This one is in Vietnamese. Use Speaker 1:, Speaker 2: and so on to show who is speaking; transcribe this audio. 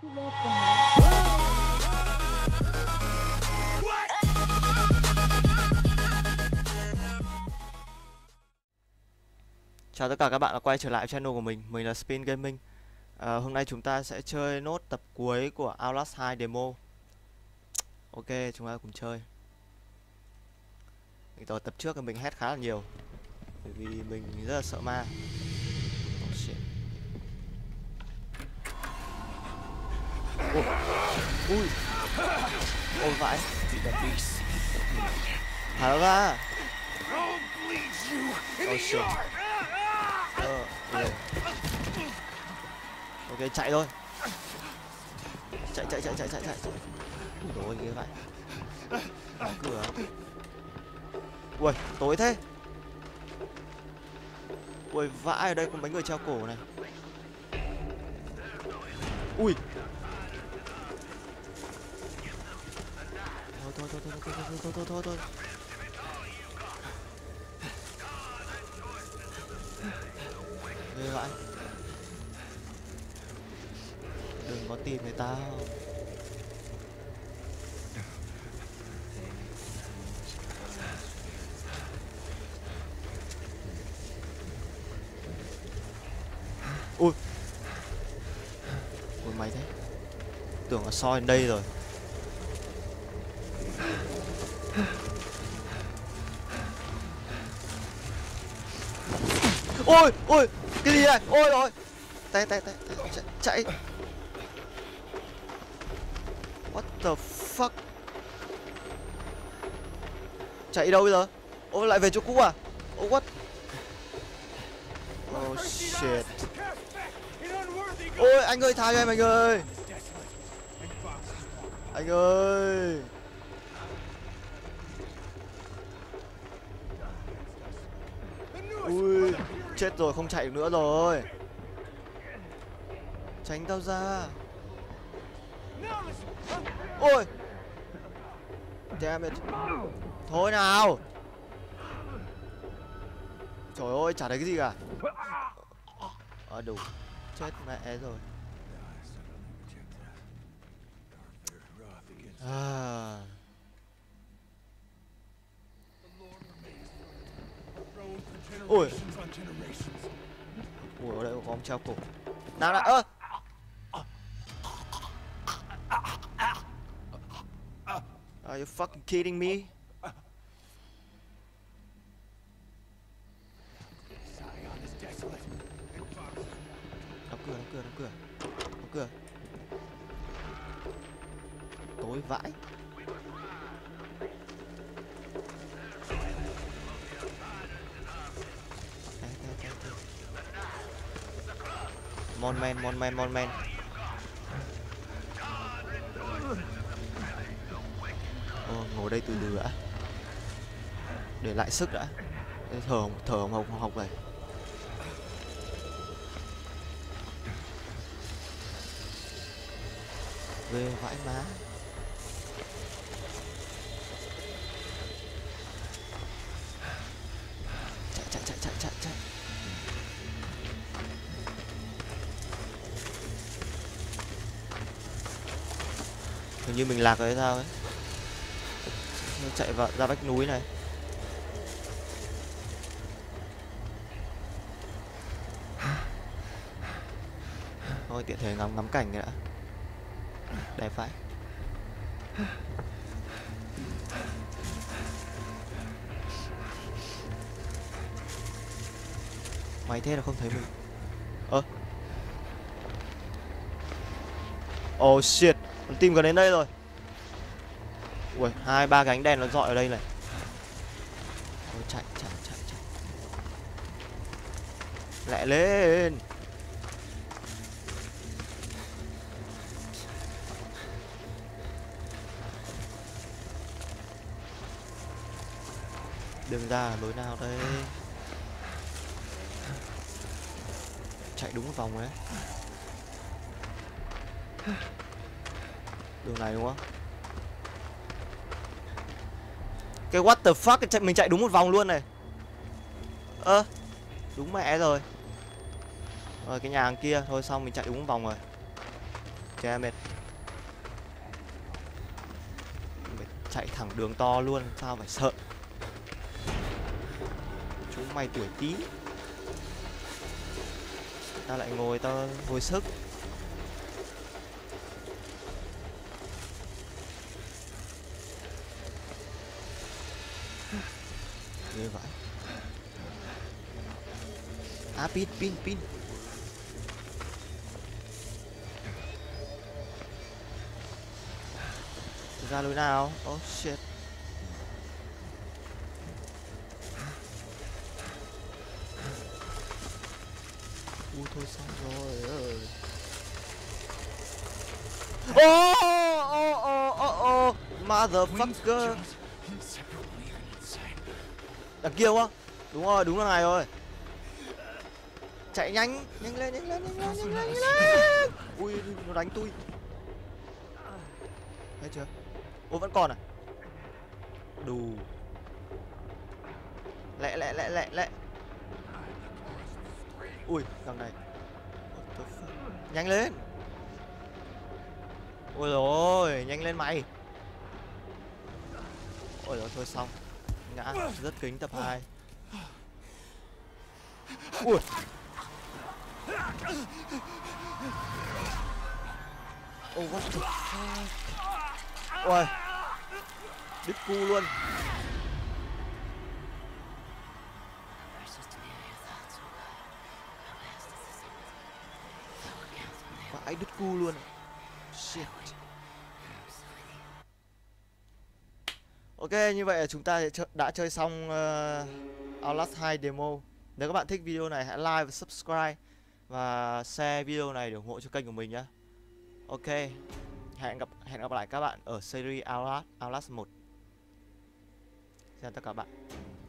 Speaker 1: Chào tất cả các bạn đã quay trở lại channel của mình là Spin Gaming. Hôm nay chúng ta sẽ chơi nốt tập cuối của Outlast 2 demo. Ok, chúng ta cùng chơi. Tập trước thì mình hét khá là nhiều bởi vì mình rất là sợ ma. Oh shit. Ui. Ôi vãi. Thả nó ra. Oh shit. Ok, chạy thôi. Chạy. Ui dồi ghê vậy. Cửa. Ui, tối thế. Ui, vãi, ở đây có mấy người treo cổ này. Ui. Thôi. Ghê vãi. Đừng có tìm người tao. Ui. Ui mày thế. Tưởng là soi đến đây rồi. Ôi, cái gì này? Ôi rồi. Tay, chạy. What the fuck? Chạy đâu bây giờ? Ôi lại về chỗ cũ à? Oh what? Oh shit. Ôi anh ơi, tha cho em anh ơi. Anh ơi. Ui, chết rồi, không chạy được nữa rồi. Tránh tao ra. Ôi. Damn it. Thôi nào. Trời ơi, chả thấy cái gì cả. Đủ. Chết mẹ rồi. Ui. Ui, ở đây có ông treo cổ. Nào nào, ơ. Are you fucking kidding me? Đóng cửa. Tối vãi. Mon man. Ngồi đây từ từ đã. Để lại sức đã. Thở hồng này. Ghê vãi má. Chạy. Hình như mình lạc rồi hay sao ấy. Nó chạy vào ra vách núi này. Thôi tiện thể ngắm cảnh cái đã. Đẹp phải. May thế là không thấy mình. Oh shit, con team gần đến đây rồi. Ui, 2-3 cái ánh đèn nó dọi ở đây này. Ôi, chạy. Lẹ lên. Đường ra lối nào đây? Chạy đúng một vòng đấy. Đường này đúng không? Cái what the fuck, mình chạy đúng một vòng luôn này. Đúng mẹ rồi. Rồi cái nhà hàng kia, thôi xong mình chạy đúng một vòng rồi. Damn it. Mày chạy thẳng đường to luôn, sao phải sợ. Chúng mày tuổi tí, ta lại ngồi ta hồi sức. Như vậy. À, pin. Ra lối nào? Oh shit. Thôi xong rồi. Oh, motherfucker. Đằng kia quá. Đúng là này rồi. Chạy nhanh lên. Ui, nó đánh tôi. Thấy chưa? Ô, vẫn còn à? Đù. Lẹ. Ui, thằng này. Nhanh lên. Ôi rồi, nhanh lên mày. Ôi rồi, thôi xong. Ngã rất kính tập 2. Ui. Oh, what the fuck. Ôi. Đứt cu luôn. Vãi đứt cu luôn. Shit. Ok, như vậy là chúng ta đã chơi xong Outlast 2 demo. Nếu các bạn thích video này hãy like và subscribe và share video này để ủng hộ cho kênh của mình nhé. Ok, hẹn gặp lại các bạn ở series Outlast 1. Xin chào tất cả các bạn.